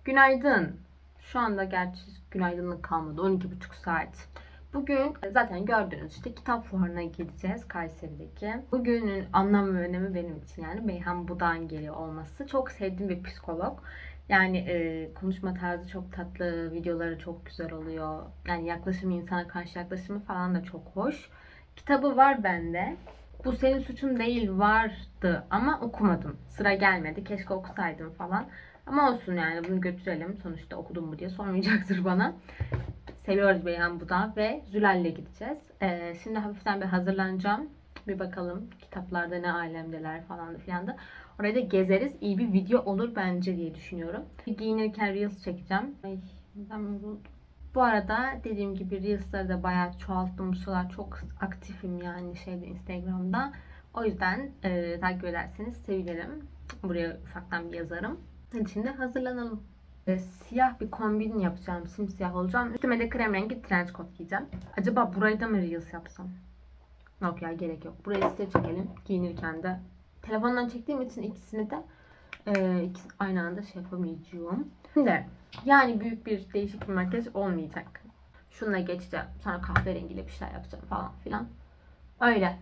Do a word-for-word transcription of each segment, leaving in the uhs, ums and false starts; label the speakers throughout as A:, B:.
A: Günaydın. Şu anda gerçi günaydınlık kalmadı. on iki buçuk saat. Bugün zaten gördüğünüz işte kitap fuarına gideceğiz Kayseri'deki. Bugünün anlam ve önemi benim için yani Beyhan Budak'ın geliyor olması. Çok sevdiğim bir psikolog. Yani e, konuşma tarzı çok tatlı, videoları çok güzel oluyor. Yani yaklaşımı, insana karşı yaklaşımı falan da çok hoş. Kitabı var bende. Bu senin suçun değil vardı ama okumadım. Sıra gelmedi. Keşke okusaydım falan. Ama olsun yani bunu götürelim. Sonuçta okudum mu diye sormayacaktır bana. Seviyoruz Beyhan Budak'ı ve Zülal'le gideceğiz. Ee, şimdi hafiften bir hazırlanacağım. Bir bakalım kitaplarda ne alemdeler falan da filan da. Orayı da gezeriz. İyi bir video olur bence diye düşünüyorum. Giyinirken Reels çekeceğim. Ay, ben yoruldum. Bu arada dediğim gibi Reels'ları da bayağı çoğalttım. Bu sıralar çok aktifim yani şeyde Instagram'da. O yüzden e, takip ederseniz sevinirim. Buraya ufaktan bir yazarım. Hadi şimdi hazırlanalım. E, siyah bir kombin yapacağım. Simsiyah olacağım. Üstüme de krem rengi trench coat giyeceğim. Acaba burayı da mı Reels yapsam? Yok ya, gerek yok. Burayı size çekelim. Giyinirken de. Telefondan çektiğim için ikisini de e, ikisi aynı anda şey yapamayacağım. Şimdi yani büyük bir değişik bir makyaj olmayacak. Şununla geçeceğim. Sonra kahverengiyle bir şeyler yapacağım falan filan. Öyle.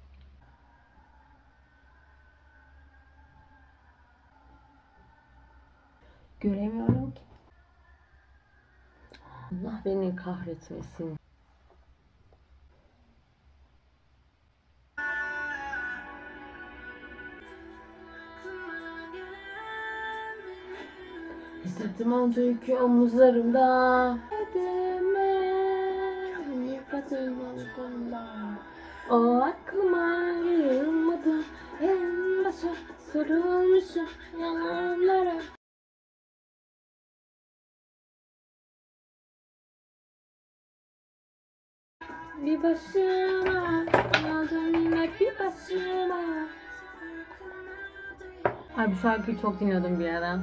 A: Göremiyorum ki. Allah beni kahretmesin. Hissettim onca yükü omuzlarımda. O aklıma yığılmadı. En başa sarılmışım yalanlara. Bir başıma kaldım yine bir başıma. Ay, bu şarkıyı çok dinliyordum bir ara.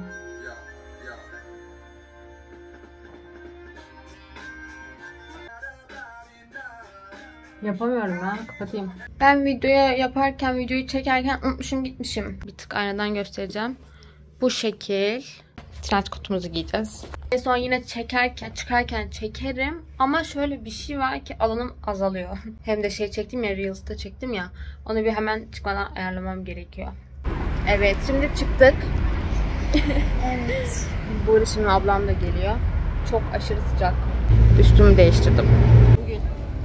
A: Yapamıyorum ya, kapatayım. Ben videoya yaparken, videoyu çekerken unutmuşum gitmişim. Bir tık aynadan göstereceğim. Bu şekil. Trench coat'umuzu giyeceğiz. Ve sonra yine çekerken, çıkarken çekerim. Ama şöyle bir şey var ki alanım azalıyor. Hem de şey çektim ya, Reels'ta çektim ya. Onu bir hemen çıkmadan ayarlamam gerekiyor. Evet, şimdi çıktık. Evet. Bu arada şimdi ablam da geliyor. Çok aşırı sıcak. Üstümü değiştirdim. Bugün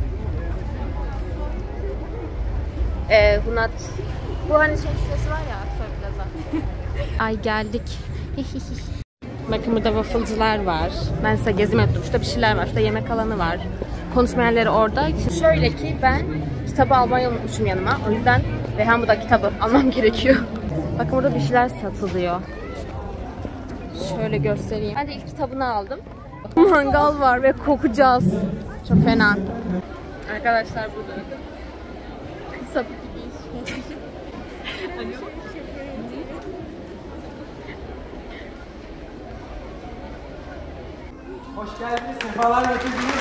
A: Ee, Hunat. Bu hani şey şurası var ya, Soy Plaza. Ay geldik. Bakın burada wafflecılar var. Ben size gezim ettim. Şurada bir şeyler var. Şurada yemek alanı var. Konuşma yerleri orada. Şöyle ki ben kitabı almayı unutmuşum yanıma. O yüzden Beyhan Budak kitabı almam gerekiyor. Bakın burada bir şeyler satılıyor. Şöyle göstereyim. Ben de ilk kitabını aldım. Mangal var ve kokacağız. Çok fena. Arkadaşlar burada. Sapık gibiyiz.
B: Hoş geldiniz, sefalar getirdiniz.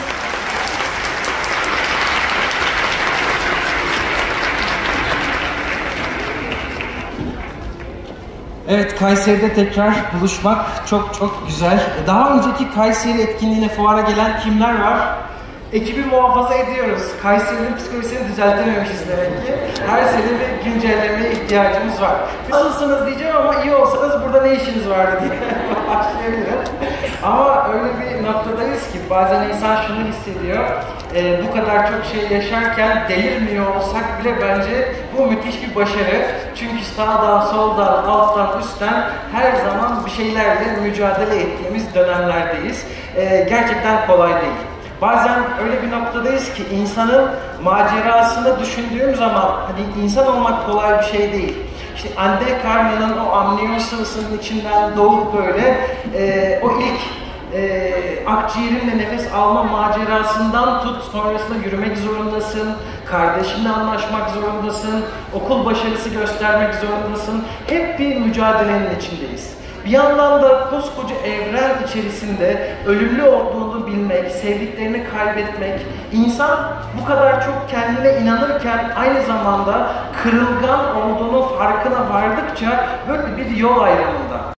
B: Evet, Kayseri'de tekrar buluşmak çok çok güzel. Daha önceki Kayseri etkinliğine, fuara gelen kimler var? Ekibi muhafaza ediyoruz. Kayseri'nin psikolojisini düzeltememişiz demek ki. Her sene bir güncellemeye ihtiyacımız var. Nasılsınız diyeceğim ama iyi olsanız burada ne işiniz vardı diye başlayabilirim. Ama öyle bir noktadayız ki bazen insan şunu hissediyor. E, bu kadar çok şey yaşarken delirmiyor olsak bile bence bu müthiş bir başarı. Çünkü sağdan, soldan, alttan, üstten her zaman bir şeylerle mücadele ettiğimiz dönemlerdeyiz. E, gerçekten kolay değil. Bazen öyle bir noktadayız ki insanın macerasını düşündüğüm zaman hani insan olmak kolay bir şey değil. İşte anne karnının o amniyon sıvısının içinden doğup böyle e, o ilk e, akciğerinle nefes alma macerasından tut, sonrasında yürümek zorundasın, kardeşinle anlaşmak zorundasın, okul başarısı göstermek zorundasın. Hep bir mücadelenin içindeyiz. Bir yandan da koskoca evren içerisinde ölümlü olduğunu bilmek, sevdiklerini kaybetmek, insan bu kadar çok kendine inanırken aynı zamanda kırılgan olduğunu farkına vardıkça böyle bir yol ayrımında.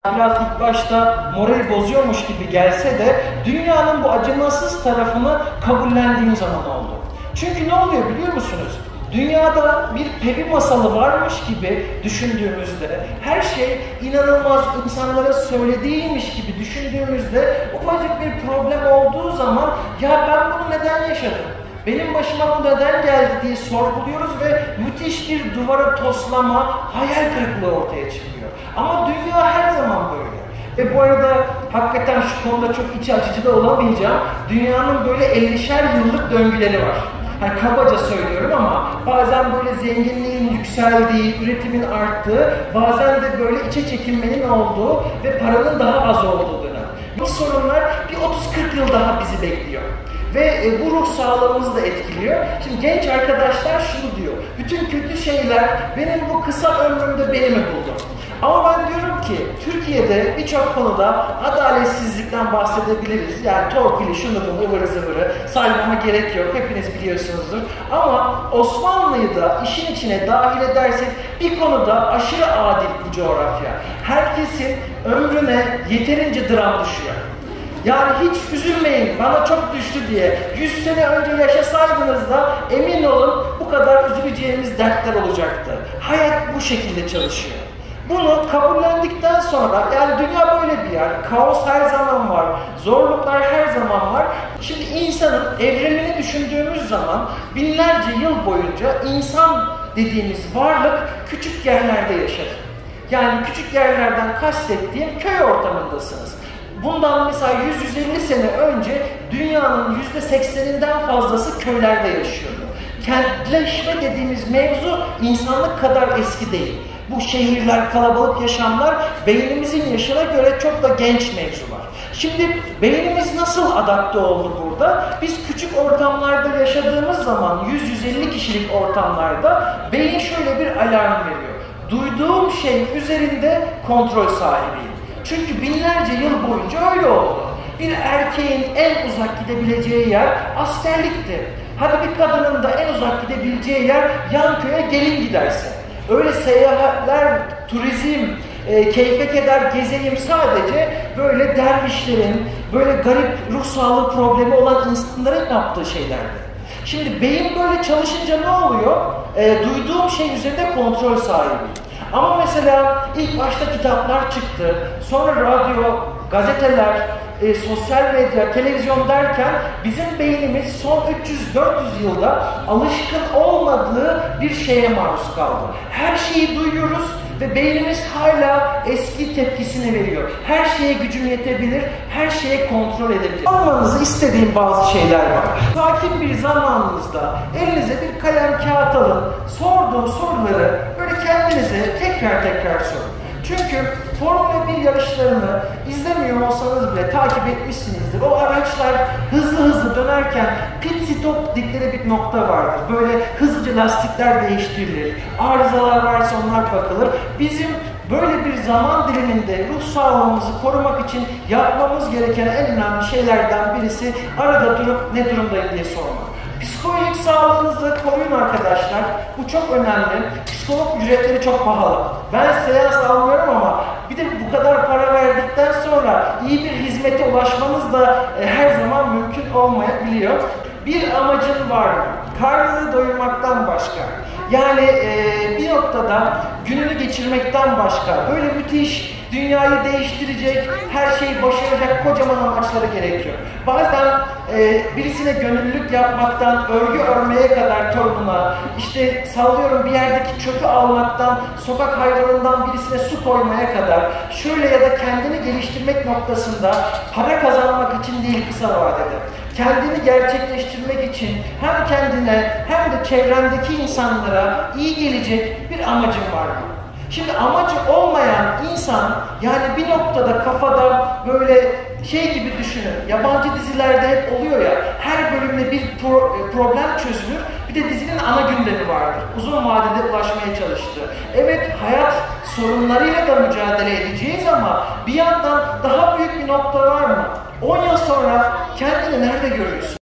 B: biraz ilk başta morali bozuyormuş gibi gelse de dünyanın bu acımasız tarafını kabullendiğim zaman oldu. Çünkü ne oluyor biliyor musunuz? Dünyada bir peri masalı varmış gibi düşündüğümüzde, her şey inanılmaz insanlara söylediğiymiş gibi düşündüğümüzde ufacık bir problem olduğu zaman ya ben bunu neden yaşadım? Benim başıma bu neden geldi diye sorguluyoruz ve müthiş bir duvara toslama, hayal kırıklığı ortaya çıkıyor. Ama dünya her zaman böyle. Ve bu arada hakikaten şu konuda çok iç açıcı da olamayacağım. Dünyanın böyle ellişer yıllık döngüleri var. Yani kabaca söylüyorum ama bazen böyle zenginliğin yükseldiği, üretimin arttığı, bazen de böyle içe çekilmenin olduğu ve paranın daha az olduğu dönem. Bu sorunlar bir otuz kırk yıl daha bizi bekliyor. Ve e, bu ruh sağlığımızı da etkiliyor. Şimdi genç arkadaşlar şunu diyor, bütün kötü şeyler benim bu kısa ömrümde beni mi buldu? Ama ben diyorum ki Türkiye'de birçok konuda adaletsizlikten bahsedebiliriz. Yani torpili, şunu bunu, ıvırı zıvırı saymama gerek yok. Hepiniz biliyorsunuzdur. Ama Osmanlı'yı da işin içine dahil edersek bir konuda aşırı adil bu coğrafya. Herkesin ömrüne yeterince dram düşüyor. Yani hiç üzülmeyin, bana çok düştü diye. yüz sene önce yaşasaydınız da emin olun bu kadar üzüleceğimiz dertler olacaktı. Hayat bu şekilde çalışıyor. Bunu kabullendikten sonra, yani dünya böyle bir yer, kaos her zaman var, zorluklar her zaman var. Şimdi insanın evrenini düşündüğümüz zaman binlerce yıl boyunca insan dediğimiz varlık küçük yerlerde yaşadı. Yani küçük yerlerden kastettiğim köy ortamındasınız. Bundan mesela yüz yüz elli sene önce dünyanın yüzde sekseninden fazlası köylerde yaşıyordu. Kentleşme dediğimiz mevzu insanlık kadar eski değil. Bu şehirler, kalabalık yaşamlar beynimizin yaşına göre çok da genç mevzular. Şimdi beynimiz nasıl adapte oldu burada? Biz küçük ortamlarda yaşadığımız zaman yüz yüz elli kişilik ortamlarda beyin şöyle bir alarm veriyor. Duyduğum şey üzerinde kontrol sahibiyim. Çünkü binlerce yıl boyunca öyle oldu. Bir erkeğin en uzak gidebileceği yer askerlikti. Hadi bir kadının da en uzak gidebileceği yer yan köye gelin giderse. Öyle seyahatler, turizm, e, keyfe keder gezeyim sadece böyle dervişlerin, böyle garip ruh sağlığı problemi olan insanların yaptığı şeylerdi. Şimdi beyin böyle çalışınca ne oluyor? E, duyduğum şey üzerinde kontrol sahibi. Ama mesela ilk başta kitaplar çıktı, sonra radyo, gazeteler, e, sosyal medya, televizyon derken bizim beynimiz son üç yüz dört yüz yılda alışkın olmadığı bir şeye maruz kaldı. Her şeyi duyuyoruz ve beynimiz hala eski tepkisini veriyor. Her şeye gücüm yetebilir, her şeye kontrol edebilir. Almanızı istediğim bazı şeyler var. Sakin bir zamanınızda elinize bir kalem kağıt alın, sorduğum soruları böyle kendinize tekrar tekrar sorun. Çünkü Formula bir yarışlarını izlemiyor olsanız bile takip etmişsinizdir. O araçlar hızlı hızlı dönerken pit stop dedikleri bir nokta vardır. Böyle hızlıca lastikler değiştirilir. Arızalar varsa onlar bakılır. Bizim böyle bir zaman diliminde ruh sağlığımızı korumak için yapmamız gereken en önemli şeylerden birisi arada durup ne durumdayım diye sormak. Psikolojik sağlığınızı koruyun arkadaşlar. Bu çok önemli. Psikolog ücretleri çok pahalı. Ben seans almıyorum ama bir de bu kadar para verdikten sonra iyi bir hizmete ulaşmanız da e, her zaman mümkün olmayabiliyor. Bir amacın var mı? Karnını doyurmaktan başka. Yani e, bir noktada gününü geçirmekten başka. Böyle müthiş, dünyayı değiştirecek, her şeyi başaracak kocaman amaçları gerekiyor. Bazen e, birisine gönüllülük yapmaktan, örgü örmeye kadar torununa, işte sallıyorum bir yerdeki çöpü almaktan, sokak hayvanından birisine su koymaya kadar, şöyle ya da kendini geliştirmek noktasında para kazanmak için değil kısa vadede. Kendini gerçekleştirmek için hem kendine hem de çevrendeki insanlara iyi gelecek bir amacın var mı? Şimdi amacı olmayan insan, yani bir noktada kafada böyle şey gibi düşünün, yabancı dizilerde hep oluyor ya, her bölümde bir pro problem çözülür, bir de dizinin ana gündemi vardır. Uzun vadede ulaşmaya çalıştı. Evet, hayat sorunlarıyla da mücadele edeceğiz ama bir yandan daha büyük bir nokta var mı? on yıl sonra kendini nerede görüyorsun?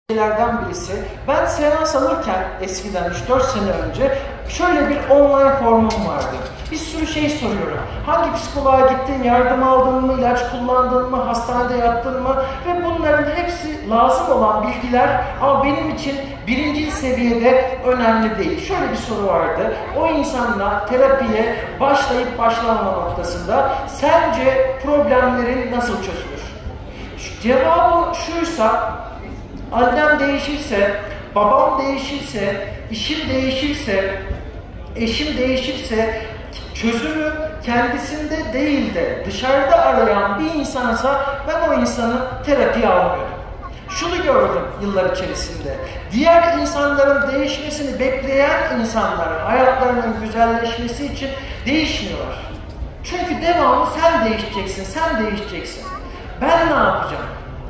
B: şeylerden birisi. Ben seans alırken eskiden üç dört sene önce şöyle bir online formum vardı. Bir sürü şey soruyorum. Hangi psikoloğa gittin, yardım aldın mı, ilaç kullandın mı, hastanede yattın mı? Ve bunların hepsi lazım olan bilgiler ama benim için birinci seviyede önemli değil. Şöyle bir soru vardı. O insanla terapiye başlayıp başlamama noktasında sence problemlerin nasıl çözülür? Cevabı şuysa, annem değişirse, babam değişirse, işim değişirse, eşim değişirse, çözümü kendisinde değil de dışarıda arayan bir insansa ben o insanı terapiye almıyorum. Şunu gördüm yıllar içerisinde. Diğer insanların değişmesini bekleyen insanlar hayatlarının güzelleşmesi için değişmiyorlar. Çünkü devamlı sen değişeceksin, sen değişeceksin. Ben ne yapacağım?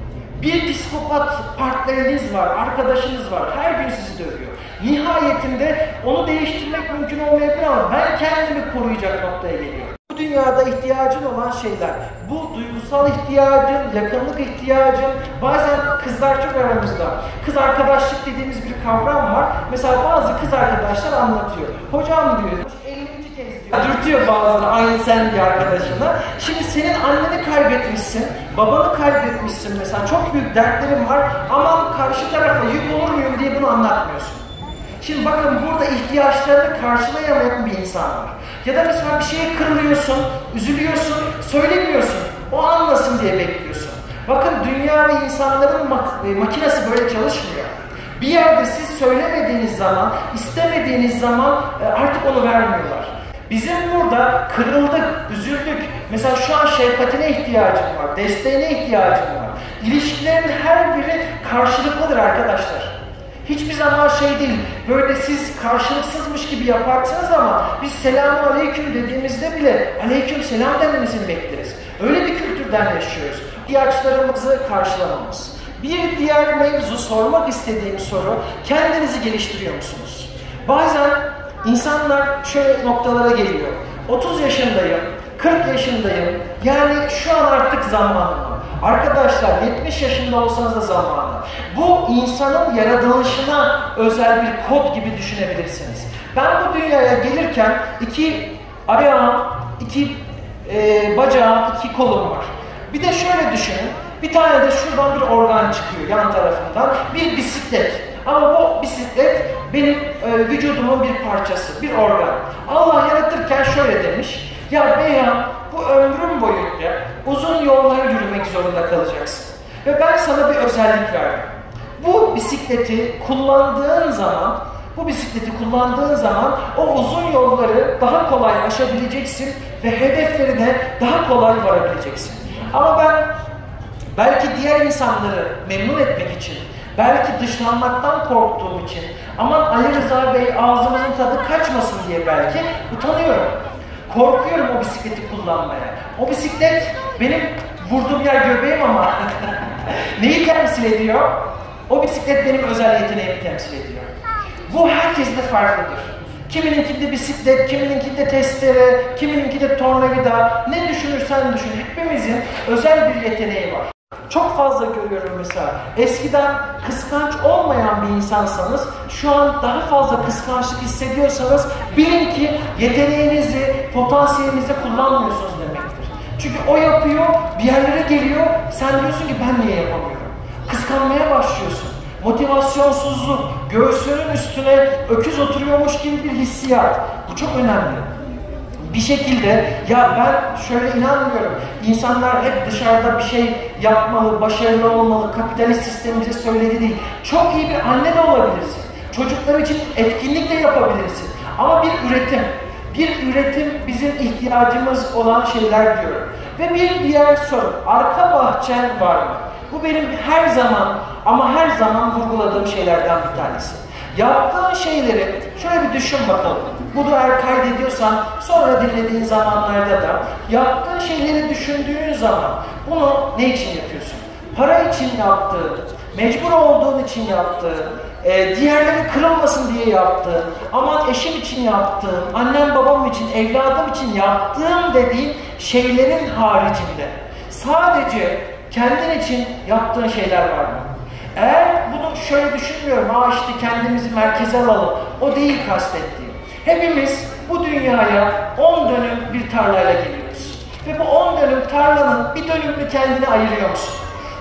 B: Bir psikopat partneriniz var, arkadaşınız var, her gün sizi dövüyor. Nihayetinde onu değiştirmek mümkün olmayabilir ama ben kendimi koruyacak noktaya geliyorum. Bu dünyada ihtiyacın olan şeyler, bu duygusal ihtiyacın, yakınlık ihtiyacın, bazen kızlar çok aramızda. Kız arkadaşlık dediğimiz bir kavram var. Mesela bazı kız arkadaşlar anlatıyor. Hocam diyor, ellinci kez diyor. Dürtüyor bazıları aynı sen bir arkadaşına. Şimdi senin anneni kaybetmişsin, babanı kaybetmişsin mesela, çok büyük dertlerin var ama karşı tarafa yük olur muyum diye bunu anlatmıyorsun. Şimdi bakın burada ihtiyaçlarını karşılayamayan bir insan var. Ya da mesela bir şeye kırılıyorsun, üzülüyorsun, söylemiyorsun. O anlasın diye bekliyorsun. Bakın dünya ve insanların mak makinesi böyle çalışmıyor. Bir yerde siz söylemediğiniz zaman, istemediğiniz zaman artık onu vermiyorlar. Bizim burada kırıldık, üzüldük. Mesela şu an şefkatine ihtiyacım var, desteğine ihtiyacım var. İlişkilerin her biri karşılıklıdır arkadaşlar. Hiçbir zaman şey değil, böyle siz karşılıksızmış gibi yaparsınız ama biz selamun aleyküm dediğimizde bile aleyküm selam dememesini bekleriz. Öyle bir kültürden yaşıyoruz. İhtiyaçlarımızı karşılamamız. Bir diğer mevzu, sormak istediğim soru, kendinizi geliştiriyor musunuz? Bazen insanlar şöyle noktalara geliyor. otuz yaşındayım, kırk yaşındayım, yani şu an artık zamanım. Arkadaşlar yetmiş yaşında olsanız da zamanı. Bu insanın yaratılışına özel bir kod gibi düşünebilirsiniz. Ben bu dünyaya gelirken iki ayağım, iki e, bacağım, iki kolum var. Bir de şöyle düşünün, bir tane de şuradan bir organ çıkıyor yan tarafından, bir bisiklet. Ama bu bisiklet benim e, vücudumun bir parçası, bir organ. Allah yaratırken şöyle demiş, ya Beyhan, bu ömrüm boyunca uzun yollar yürümek zorunda kalacaksın. Ve ben sana bir özellik verdim. Bu bisikleti kullandığın zaman, bu bisikleti kullandığın zaman o uzun yolları daha kolay aşabileceksin ve hedeflerine daha kolay varabileceksin. Ama ben belki diğer insanları memnun etmek için, belki dışlanmaktan korktuğum için, aman Ali Rıza Bey ağzımızın tadı kaçmasın diye belki utanıyorum. Korkuyorum o bisikleti kullanmaya. O bisiklet benim vurduğum yer göbeğim ama neyi temsil ediyor? O bisiklet benim özel yeteneğimi temsil ediyor. Bu herkeste farklıdır. Kimininkinde bisiklet, kimininkinde testere, kimininkinde tornavida. Ne düşünürsen düşün. Hepimizin özel bir yeteneği var. Çok fazla görüyorum mesela. Eskiden kıskanç olmayan bir insansanız, şu an daha fazla kıskançlık hissediyorsanız bilin ki yeteneğinizi, potansiyelinizi kullanmıyorsunuz demektir. Çünkü o yapıyor, bir yerlere geliyor, sen diyorsun ki ben niye yapamıyorum? Kıskanmaya başlıyorsun. Motivasyonsuzluk, göğsünün üstüne öküz oturuyormuş gibi bir hissiyat. Bu çok önemli. Bir şekilde, ya ben şöyle inanmıyorum, insanlar hep dışarıda bir şey yapmalı, başarılı olmalı, kapitalist sistem bize söyledi değil. Çok iyi bir anne de olabilirsin. Çocuklar için etkinlik de yapabilirsin. Ama bir üretim, bir üretim bizim ihtiyacımız olan şeyler diyorum. Ve bir diğer soru, arka bahçen var mı? Bu benim her zaman ama her zaman vurguladığım şeylerden bir tanesi. Yaptığın şeyleri şöyle bir düşün bakalım. Bunu eğer kaydediyorsan sonra dinlediğin zamanlarda da yaptığın şeyleri düşündüğün zaman bunu ne için yapıyorsun? Para için yaptığın, mecbur olduğun için yaptığın, e, diğerleri kırılmasın diye yaptığın, aman eşim için yaptığın, annem babam için, evladım için yaptığım dediğin şeylerin haricinde sadece kendin için yaptığın şeyler var mı? Eğer bunu şöyle düşünmüyorum, aa işte kendimizi merkeze alalım, o değil kastettiğim. Hepimiz bu dünyaya on dönüm bir tarlayla geliyoruz. Ve bu on dönüm tarlanın bir dönümünü kendine ayırıyor musun?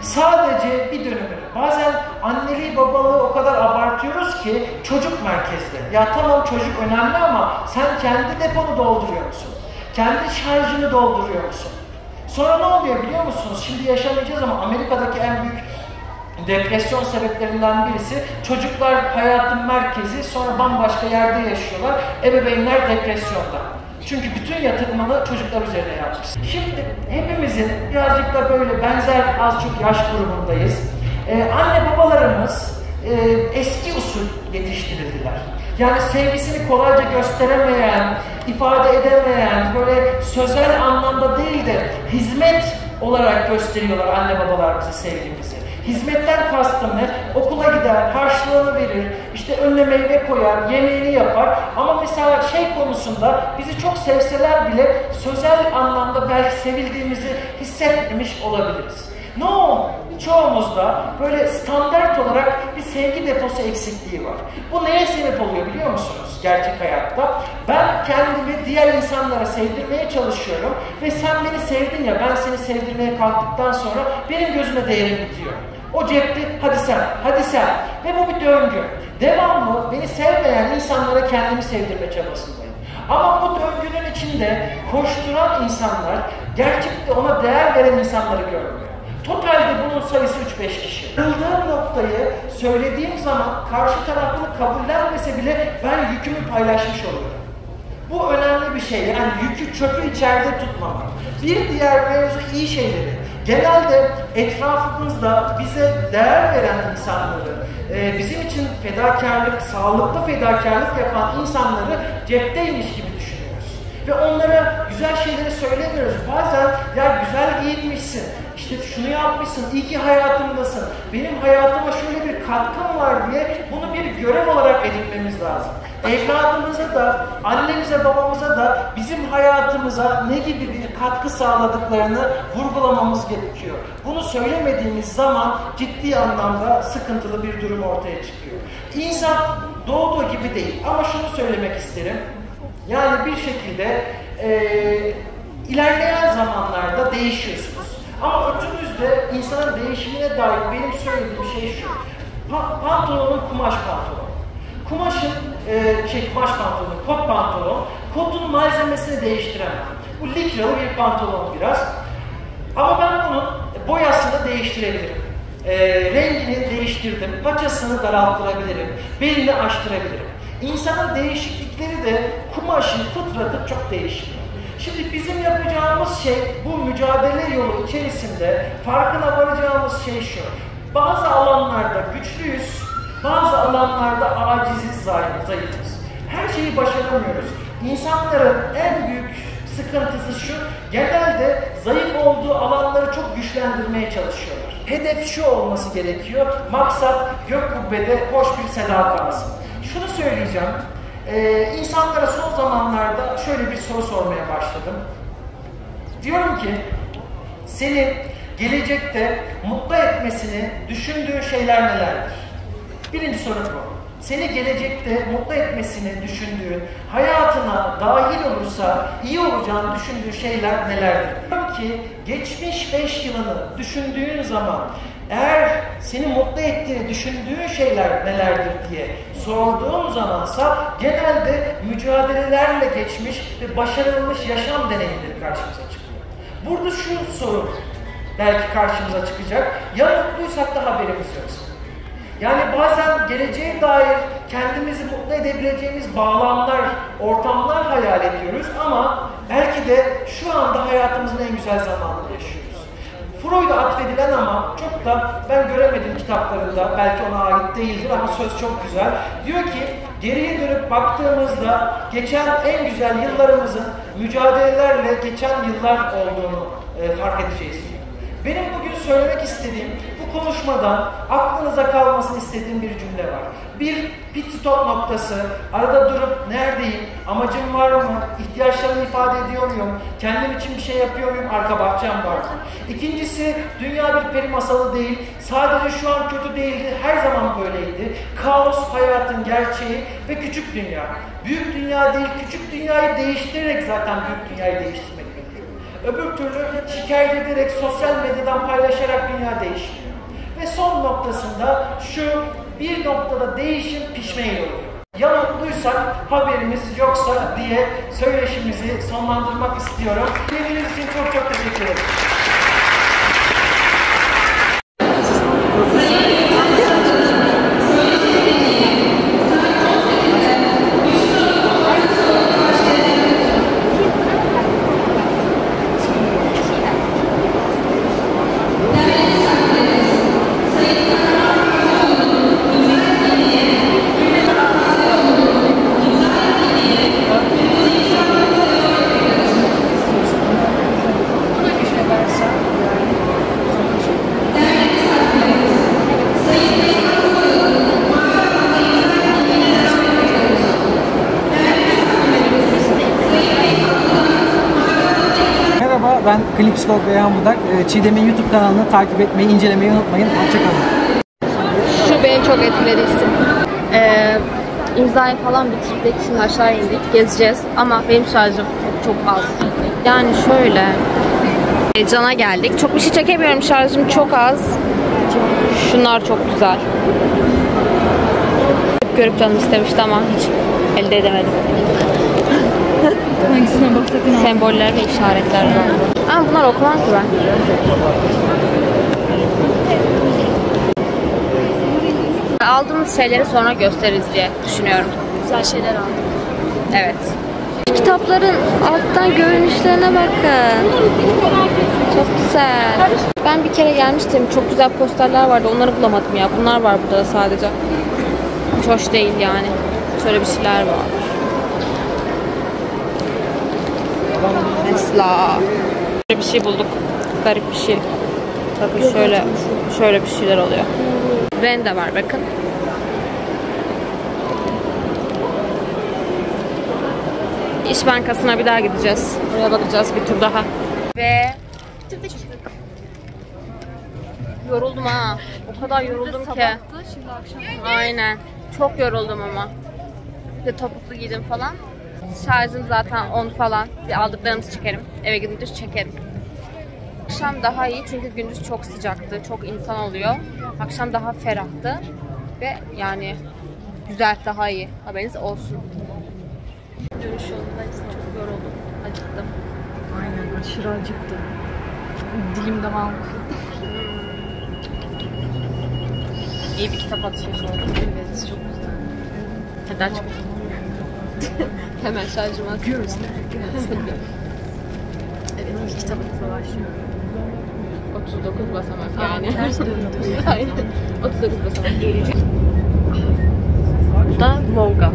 B: Sadece bir dönümünü. Bazen anneliği babalığı o kadar abartıyoruz ki çocuk merkezde. Ya tamam çocuk önemli ama sen kendi deponu dolduruyor musun? Kendi şarjını dolduruyor musun? Sonra ne oluyor biliyor musunuz? Şimdi yaşamayacağız ama Amerika'daki en büyük depresyon sebeplerinden birisi çocuklar hayatın merkezi, sonra bambaşka yerde yaşıyorlar. Ebeveynler depresyonda. Çünkü bütün yatırımını çocuklar üzerine yapmış. Şimdi hepimizin birazcık da böyle benzer az çok yaş grubundayız. Ee, anne babalarımız e, eski usul yetiştirildiler. Yani sevgisini kolayca gösteremeyen, ifade edemeyen, böyle sözel anlamda değil de hizmet olarak gösteriyorlar anne babalar bize sevgimizi. Hizmetten kastım ne? Okula gider, harçlığını verir, işte önüne meyve koyar, yemeğini yapar. Ama mesela şey konusunda bizi çok sevseler bile sözel anlamda belki sevildiğimizi hissetmemiş olabiliriz. Ne oldu? Çoğumuzda böyle standart olarak bir sevgi deposu eksikliği var. Bu neye sebep oluyor biliyor musunuz gerçek hayatta? Ben kendimi diğer insanlara sevdirmeye çalışıyorum ve sen beni sevdin ya, ben seni sevdirmeye kalktıktan sonra benim gözüme değerim bitiyor. O cepte hadi sen, hadi sen ve bu bir döngü. Devamlı beni sevmeyen insanlara kendimi sevdirme çabasındayım. Ama bu döngünün içinde koşturan insanlar gerçekten ona değer veren insanları görmüyor. Totalde bunun sayısı üç beş kişi. Kırıldığım noktayı söylediğim zaman karşı taraf bunu kabullenmese bile ben yükümü paylaşmış oluyorum. Bu önemli bir şey. Yani yükü çöpü içeride tutmamak. Bir diğer mevzu iyi şeyleri. Genelde etrafımızda bize değer veren insanları, bizim için fedakarlık, sağlıklı fedakarlık yapan insanları cepteymiş gibi düşünüyoruz. Ve onlara güzel şeyleri söylemiyoruz. Bazen ya güzel giyinmişsin, işte şunu yapmışsın, iyi ki hayatımdasın, benim hayatıma şöyle bir katkın var diye bunu bir görev olarak edinmemiz lazım. Evladımıza da, annemize, babamıza da bizim hayatımıza ne gibi bir katkı sağladıklarını vurgulamamız gerekiyor. Bunu söylemediğimiz zaman ciddi anlamda sıkıntılı bir durum ortaya çıkıyor. İnsan doğduğu gibi değil ama şunu söylemek isterim. Yani bir şekilde e, ilerleyen zamanlarda değişiyorsunuz. Ama ötümüzde insanın değişimine dair benim söylediğim şey şu. Pa pantolonun kumaş pantolon. Kumaşın, e, şey kumaş pantolonu, kot pantolon, kotun malzemesini değiştiremem. Bu likralı bir pantolon biraz. Ama ben bunun boyasını değiştirebilirim. E, rengini değiştirdim, paçasını daralttırabilirim, belini açtırabilirim. İnsanın değişiklikleri de kumaşın fıtratı çok değişik. Şimdi bizim yapacağımız şey bu mücadele yolu içerisinde farkına varacağımız şey şu. Bazı alanlarda güçlüyüz, bazı alanlarda aciziz, zayıfız. Her şeyi başaramıyoruz. İnsanların en büyük sıkıntısı şu, genelde zayıf olduğu alanları çok güçlendirmeye çalışıyorlar. Hedef şu olması gerekiyor, maksat gök kubbede hoş bir seda kalsın. Şunu söyleyeceğim, ee, insanlara son zamanlarda şöyle bir soru sormaya başladım. Diyorum ki, seni gelecekte mutlu etmesini düşündüğün şeyler nelerdir? Birinci soru bu. Seni gelecekte mutlu etmesini düşündüğün, hayatına dahil olursa iyi olacağını düşündüğün şeyler nelerdir? Diyorum ki, geçmiş beş yılını düşündüğün zaman eğer seni mutlu ettiğini düşündüğün şeyler nelerdir diye sorduğum zamansa genelde mücadelelerle geçmiş ve başarılmış yaşam deneyimleri karşımıza çıkıyor. Burada şu soru belki karşımıza çıkacak. Ya mutluysak da haberimiz yoksa. Yani bazen geleceğe dair kendimizi mutlu edebileceğimiz bağlamlar, ortamlar hayal ediyoruz ama belki de şu anda hayatımızın en güzel zamanını yaşıyoruz. Freud'a atfedilen ama çok da ben göremedim kitaplarında, belki ona ait değildir ama söz çok güzel. Diyor ki, geriye dönüp baktığımızda geçen en güzel yıllarımızın mücadelelerle geçen yıllar olduğunu e, fark edeceğiz. Benim bugün söylemek istediğim, bu bu konuşmadan aklınıza kalmasını istediğim bir cümle var. Bir pit stop noktası, arada durup neredeyim, amacım var mı, ihtiyaçlarımı ifade ediyor muyum, kendim için bir şey yapıyor muyum, arka bahçem var mı? İkincisi, dünya bir peri masalı değil, sadece şu an kötü değildi, her zaman böyleydi. Kaos hayatın gerçeği ve küçük dünya. Büyük dünya değil, küçük dünyayı değiştirerek zaten büyük dünyayı değiştirmek mümkün. Öbür türlü şikayet ederek, sosyal medyadan paylaşarak dünya değişmiyor. Ve son noktasında şu, bir noktada değişim pişmeyle oluyor. Ya mutluysak, haberimiz yoksa diye söyleşimizi sonlandırmak istiyorum. Dinlediğiniz için çok çok teşekkür ederim.
C: Ben klinik psikolog Beyhan Budak. Çiğdem'in YouTube kanalını takip etmeyi, incelemeyi unutmayın. Hoşçakalın.
D: Şu beni çok etkiledi isim. Ee, imzayı falan bitirdik, şimdi aşağı indik, gezeceğiz ama benim şarjım çok az. Yani şöyle, Can'a geldik. Çok bir şey çekemiyorum, şarjım çok az. Şunlar çok güzel. Görüp canım istemişti ama hiç elde edemedim.
E: Hangisine baksak ne?
D: Semboller ve işaretler var. Ama bunlar okumam ki ben. Aldığımız şeyleri sonra gösteririz diye düşünüyorum.
E: Güzel şeyler aldık.
D: Evet. Kitapların alttan görünüşlerine bakın. Çok güzel. Ben bir kere gelmiştim. Çok güzel posterler vardı. Onları bulamadım ya. Bunlar var burada da sadece. Hiç hoş değil yani. Şöyle bir şeyler var. Mesela şöyle bir şey bulduk. Garip bir şey. Bakın şöyle şöyle bir şeyler oluyor. Ren de var bakın. İş Bankası'na bir daha gideceğiz. Oraya bakacağız bir tur daha. Ve yoruldum ha. O kadar yoruldum ki.
E: Şimdi akşam.
D: Aynen. Çok yoruldum ama. Bir de topuklu giydim falan. Şarjım zaten on falan. Bir aldıklarımızı çekerim. Eve gidince çekerim. Akşam daha iyi çünkü gündüz çok sıcaktı. Çok insan oluyor. Akşam daha ferahtı. Ve yani güzel, daha iyi. Haberiniz olsun. Dönüş yolundayız. Çok yoruldum. Acıktım.
E: Aynen, aşırı acıktım. Dilim damağım.
D: İyi bir kitap alışverişi oldu.
E: Evet, çok güzel.
D: Hadi aç. Hemen şarjımı atıyoruz.
E: Evet, iki kitabımızla başlıyor.
D: otuz dokuz basamak
E: Aa,
D: yani.
E: ters döndü.
D: Aynen. otuz dokuz basamak. Bu da Volga.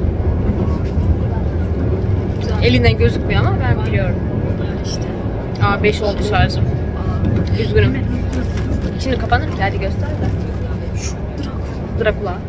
D: Elinden gözükmüyor ama ben biliyorum.
E: İşte.
D: Aa beş oldu şarjım. Üzgünüm. Şimdi kapanır ki, hadi göster de. Drakula.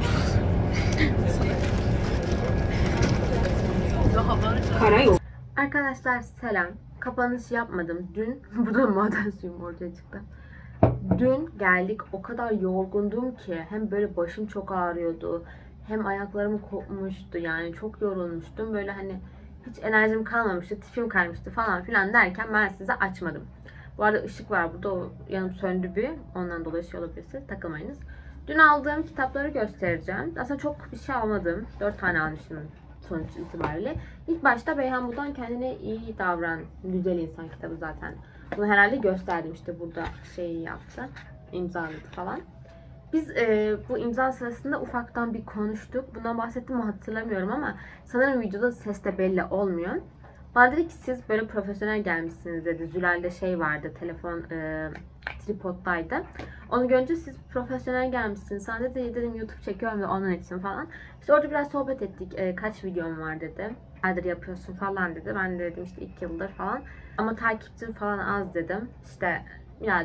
A: Arkadaşlar selam. Kapanış yapmadım. Dün, burada maden suyum ortaya çıktı. Dün geldik, o kadar yorgundum ki hem böyle başım çok ağrıyordu, hem ayaklarım kopmuştu, yani çok yorulmuştum. Böyle hani hiç enerjim kalmamıştı, tipim kaymıştı falan filan derken ben size açmadım. Bu arada ışık var burada, o yanım söndü bir, ondan dolayı şey olabilirsiniz, takılmayınız. Dün aldığım kitapları göstereceğim. Aslında çok bir şey almadım. dört tane almıştım sonuç itibariyle. İlk başta Beyhan Budan Kendine İyi Davran, Güzel İnsan kitabı zaten. Bunu herhalde gösterdim, işte burada şeyi yaptı, imzaladı falan. Biz e, bu imza sırasında ufaktan bir konuştuk. Bundan bahsettim mi hatırlamıyorum ama sanırım videoda ses de belli olmuyor. Bana dedi ki siz böyle profesyonel gelmişsiniz dedi. Zülal'de şey vardı, telefon e, tripoddaydı. Onu görünce siz profesyonel gelmişsiniz. Sen de dedim YouTube çekiyorum ve onun için falan. İşte orada biraz sohbet ettik. E, kaç videom var dedi. Aydır yapıyorsun falan dedi. Ben de dedim işte iki yıldır falan. Ama takipçim falan az dedim. İşte birazcık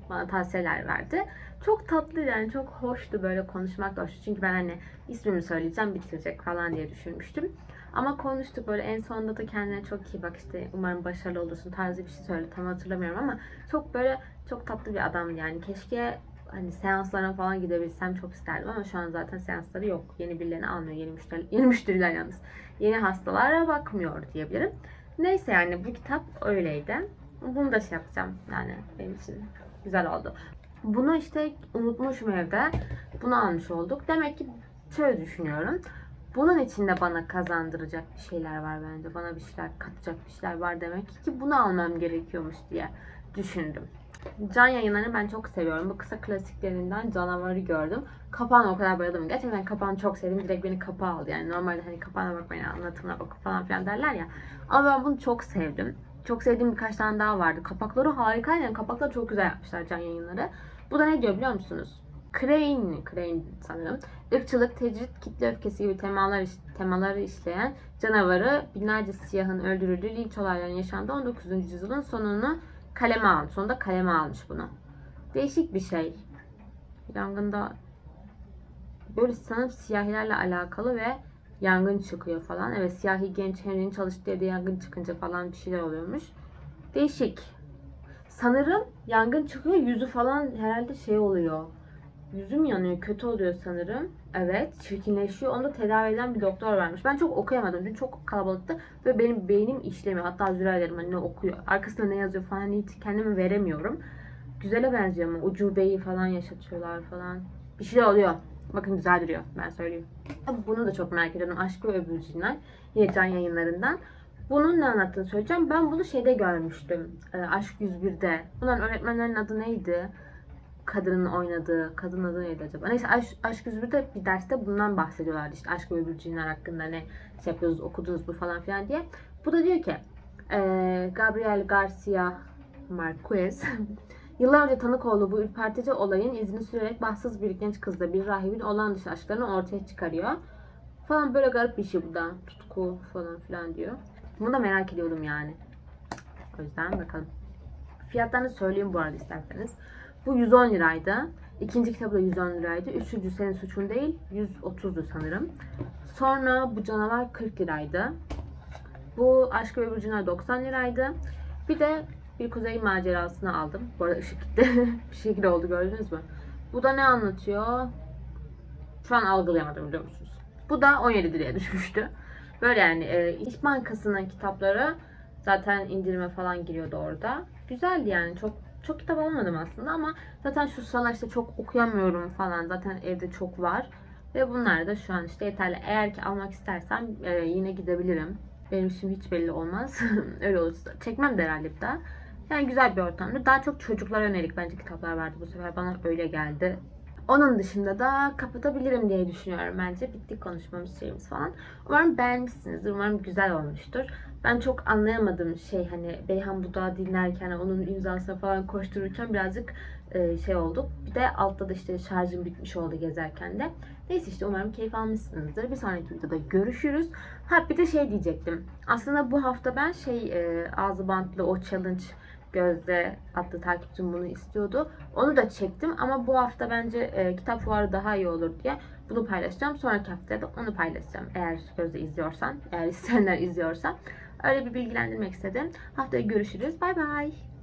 A: bana tavsiyeler verdi. Çok tatlı yani, çok hoştu, böyle konuşmak da hoştu. Çünkü ben hani ismimi söyleyeceğim, bitirecek falan diye düşünmüştüm. Ama konuştuk böyle, en sonunda da kendine çok iyi bak işte, umarım başarılı olursun tarzı bir şey söyledi. Tam hatırlamıyorum ama çok böyle çok tatlı bir adamdı yani. Keşke hani seanslarına falan gidebilsem, çok isterdim ama şu an zaten seansları yok. Yeni birilerini almıyor, yeni müşteri, yeni müşteriler yalnız. Yeni hastalara bakmıyor diyebilirim. Neyse yani bu kitap öyleydi. Bunu da şey yapacağım yani, benim için güzel oldu. Bunu işte unutmuşum evde. Bunu almış olduk. Demek ki şöyle düşünüyorum. Bunun içinde bana kazandıracak bir şeyler var bence. Bana bir şeyler katacak bir şeyler var demek ki bunu almam gerekiyormuş diye düşündüm. Can Yayınları'nı ben çok seviyorum. Bu kısa klasiklerinden Canavarı gördüm. Kapağına o kadar bayıldım. Gerçekten kapağını çok sevdim. Direkt beni kapağı aldı. Yani normalde hani kapağına bakmayın, anlatımına bakın falan filan derler ya. Ama ben bunu çok sevdim. Çok sevdiğim birkaç tane daha vardı. Kapakları harikaydı. Yani kapakları çok güzel yapmışlar Can Yayınları. Bu da ne diyor biliyor musunuz? Crane, Crane sanırım. Irkçılık, tecrit, kitle öfkesi gibi temalar, temaları işleyen Canavarı, binlerce siyahın öldürüldüğü linç olaylarının yaşandığı on dokuzuncu yüzyılın sonunu kaleme almış. Sonunda kaleme almış bunu. Değişik bir şey. Yangında böyle sanırım siyahilerle alakalı ve yangın çıkıyor falan. Evet, siyahi genç Henry'nin çalıştığı yerde yangın çıkınca falan bir şeyler oluyormuş. Değişik. Sanırım yangın çıkıyor, yüzü falan herhalde şey oluyor. Yüzüm yanıyor, kötü oluyor sanırım. Evet, çirkinleşiyor. Onu da tedavi eden bir doktor varmış. Ben çok okuyamadım. Dün çok kalabalıktı ve benim beynim işlemiyor. Hatta Züra ederim hani ne okuyor. Arkasında ne yazıyor falan hiç kendimi veremiyorum. Güzele benziyor ama ucubeyi falan yaşatıyorlar falan. Bir şey oluyor. Bakın güzel duruyor, ben söyleyeyim. Bunu da çok merak ediyorum. Aşk ve Öbürcüler. Yine Can Yayınları'ndan. Bunun ne anlattığını söyleyeceğim. Ben bunu şeyde görmüştüm. Aşk yüz bir'de. Bunların öğretmenlerin adı neydi? Kadının oynadığı, kadın adı neydi acaba? Neyse Aşk, Aşk yüz bir'de bir derste bundan bahsediyorlardı. İşte aşk ve öbürcüler hakkında ne şey yapıyoruz, okudunuz bu falan filan diye. Bu da diyor ki e, Gabriel Garcia Marquez yıllar önce tanık olduğu bu ürpertici olayın izini sürerek bahtsız bir genç kızla bir rahibin olağan dışı aşklarını ortaya çıkarıyor. Falan böyle garip bir şey bu da. Tutku falan filan diyor. Bunu da merak ediyordum yani. O yüzden bakalım. Fiyatlarını söyleyeyim bu arada isterseniz. Bu yüz on liraydı. İkinci kitabı da yüz on liraydı. Üçüncü Senin Suçun Değil yüz otuzdu sanırım. Sonra bu Canavar kırk liraydı. Bu Aşk ve Öbürcüler doksan liraydı. Bir de Bir Kuzey Macerasını aldım. Bu arada ışık gitti. Bir şekilde oldu, gördünüz mü? Bu da ne anlatıyor? Şu an algılayamadım biliyor musunuz? Bu da on yedi liraya düşmüştü. Böyle yani e, İş Bankası'nın kitapları zaten indirime falan giriyordu orada. Güzeldi yani, çok çok kitap almadım aslında ama zaten şu sıralar işte çok okuyamıyorum falan. Zaten evde çok var. Ve bunlar da şu an işte yeterli. Eğer ki almak istersem e, yine gidebilirim. Benim için hiç belli olmaz. Öyle olursa çekmem de herhalde bir daha. Yani güzel bir ortamdı. Daha çok çocuklara yönelik bence kitaplar vardı bu sefer. Bana öyle geldi. Onun dışında da kapatabilirim diye düşünüyorum bence. Bitti konuşmamız, şeyimiz falan. Umarım beğenmişsinizdir. Umarım güzel olmuştur. Ben çok anlayamadığım şey hani Beyhan Budak'ı dinlerken onun imzasına falan koştururken birazcık e, şey olduk. Bir de altta da işte şarjım bitmiş oldu gezerken de. Neyse işte umarım keyif almışsınızdır. Bir sonraki videoda görüşürüz. Ha bir de şey diyecektim. Aslında bu hafta ben şey e, ağzı bantlı o challenge Gözde adlı takipçim bunu istiyordu. Onu da çektim ama bu hafta bence e, kitap fuarı daha iyi olur diye bunu paylaşacağım. Sonraki haftaya da onu paylaşacağım. Eğer Gözde izliyorsan, eğer isteyenler izliyorsa. Öyle bir bilgilendirmek istedim. Haftaya görüşürüz. Bay bay.